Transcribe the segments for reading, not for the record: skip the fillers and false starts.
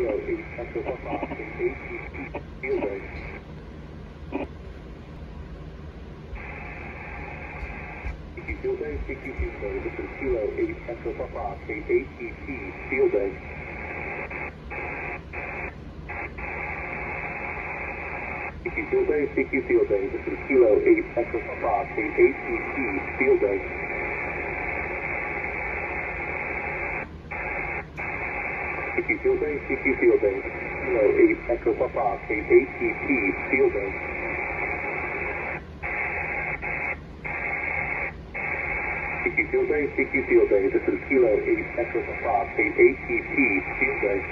Kilo 8 Echo Papa, ATC, field base. CQ field base, CQ field base, this is Kilo 8 Echo Papa, ATC, field base. CQ field base, CQ field base, this is Kilo 8 Echo Papa, ATC, field base. CQ field base, CQ field base, Kilo 8 Echo Papa, ATC, field base. CQ field base, CQ field base, this is Kilo 8 Echo Papa, ATC, field base.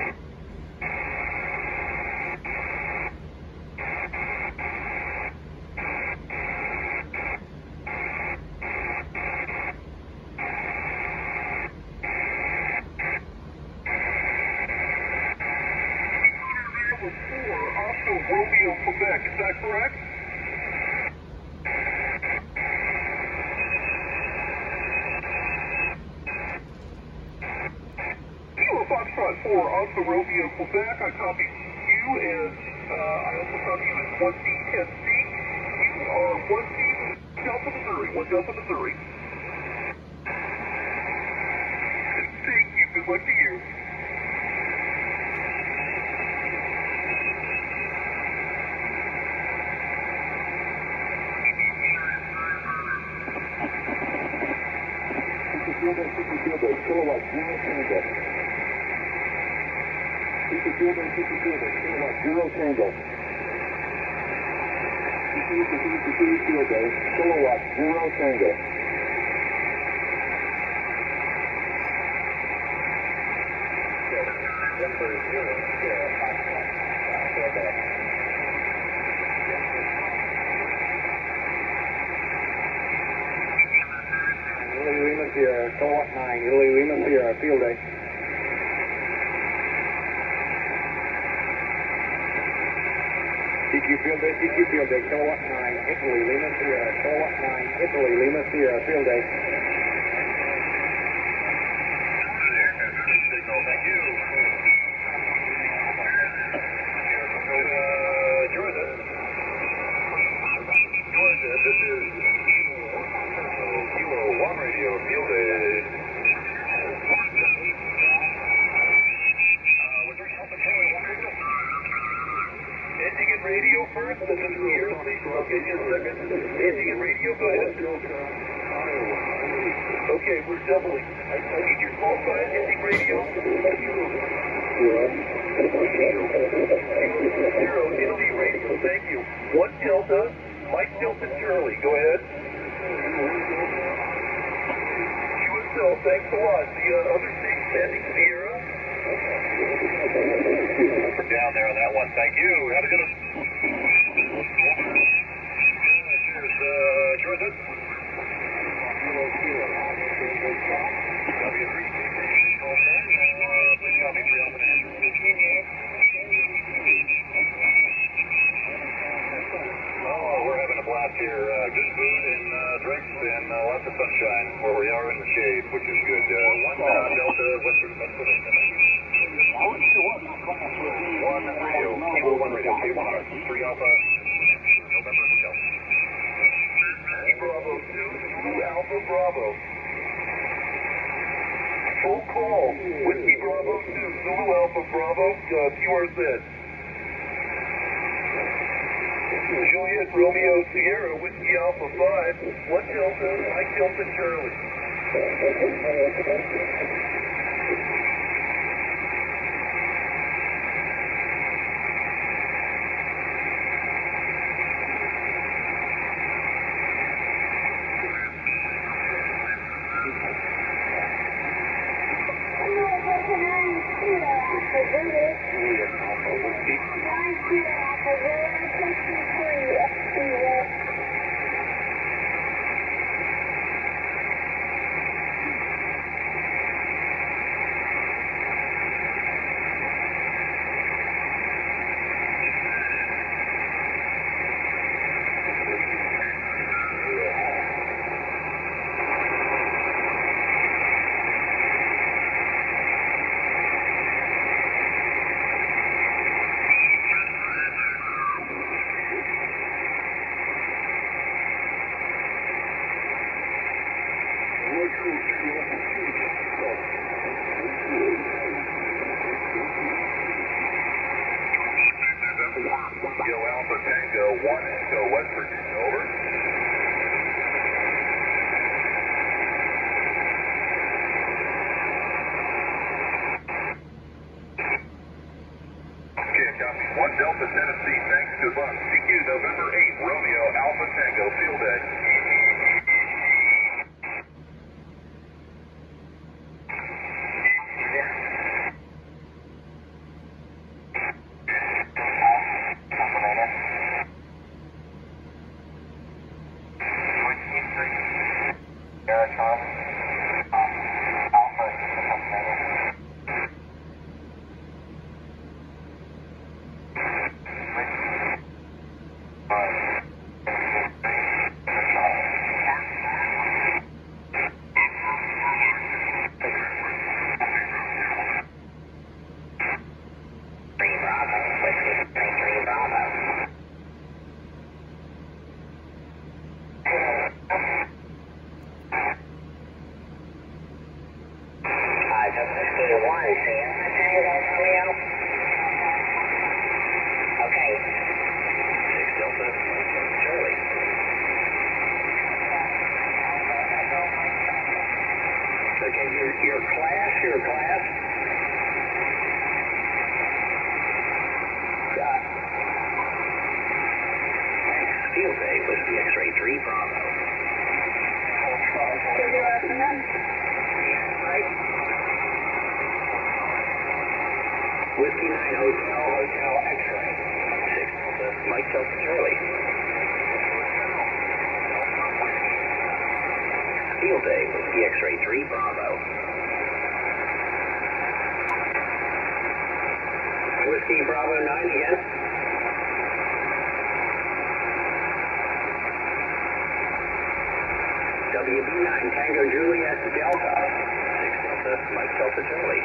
Romeo, Quebec, is that correct? Kilo Foxtrot 4, Alpha Romeo, Quebec, I copy you, and I also copy you as 1D10C. You are 1D Delta Missouri, 1 Delta Missouri. Thank you, good luck to you. CQ field base, kilowatt 0 tango. CQ field base, kilowatt 0 tango. CQ field base, kilowatt 0 tango. Denver 0, Sierra, Quebec. Lima Sierra, kilowatt 9, Italy Lima Sierra, field day. CQ field day, kilowatt 9, Italy Lima Sierra, kilowatt 9, Italy Lima Sierra, field day. Signal, thank you. Georgia, this is Kilo 1 radio, field aid. Ending in radio first, this is here, please, I'll give you a second. Ending in radio, go ahead. Okay, we're doubling. I need your call sign, ending radio. Zero, Italy radio, thank you. 1 Delta, Mike Delta Charlie, go ahead. USL, thanks a lot. The other state standing Sierra. Down there on that one, thank you. Have a good one. Cheers, Georgia. We're having a blast here. Good food and drinks and lots of sunshine where we are in the shade, which is good. 1 Delta, Western Pennsylvania. 1 radio, Kilo 1 radio, K1R, 3 Alpha, November Hotel. Bravo 2, 2 Alpha Bravo. Full call, Whiskey Bravo 2, Zulu Alpha Bravo, QRZ. Juliet Romeo Sierra, Whiskey Alpha 5, 1 Delta, Mike Delta Charlie. 1 Echo West Virginia, over. Okay, copy. 1 Delta Tennessee, thanks, good luck. CQ November 8, Romeo Alpha Tango, field day. Icom, Alpha, Okay. 6 Delta, Charlie. Okay, your class. Field day was the X-ray 3 Bravo. Whiskey 9 Hotel X-ray. 6 Delta, Mike Delta Charlie. Field day was the X-ray 3 Bravo. Whiskey Bravo 9 again. WB9 Tango Juliet Delta. 6 Delta, Mike Delta Charlie.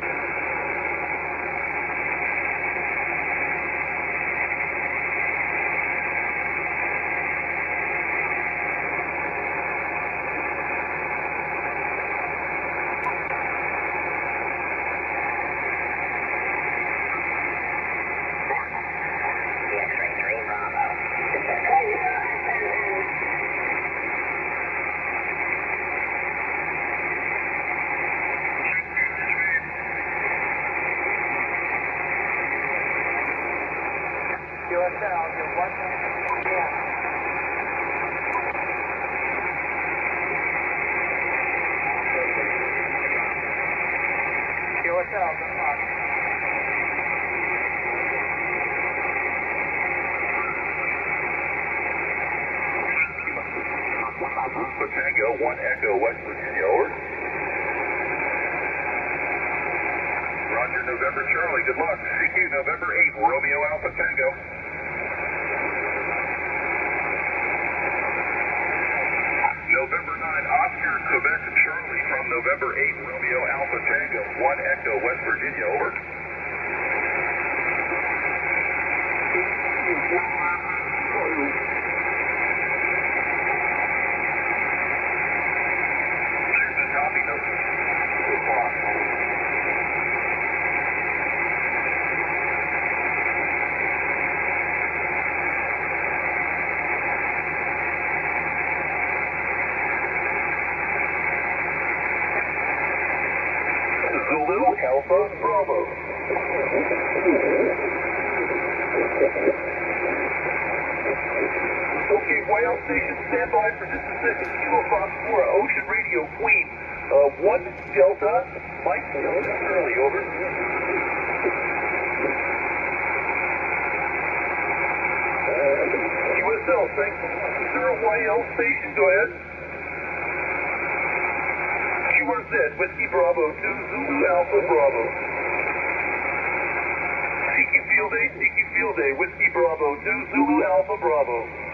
Tango, 1 Echo West Virginia, over. Roger, November Charlie, good luck. CQ November 8, Romeo Alpha Tango. November 9, Oscar Quebec Charlie from November 8, Romeo Alpha Tango, 1 Echo West Virginia, over. Zulu Alpha Bravo. Okay, White House Station, stand by for just a second. Kilo Foxtrot, Ocean Radio, Queen. 1 Delta, Mike Delta Charlie, over. QSL, thanks. 0 YL Station, go ahead. QRZ, Whiskey Bravo 2, Zulu Alpha Bravo. CQ Field Day, Whiskey Bravo 2, Zulu Alpha Bravo.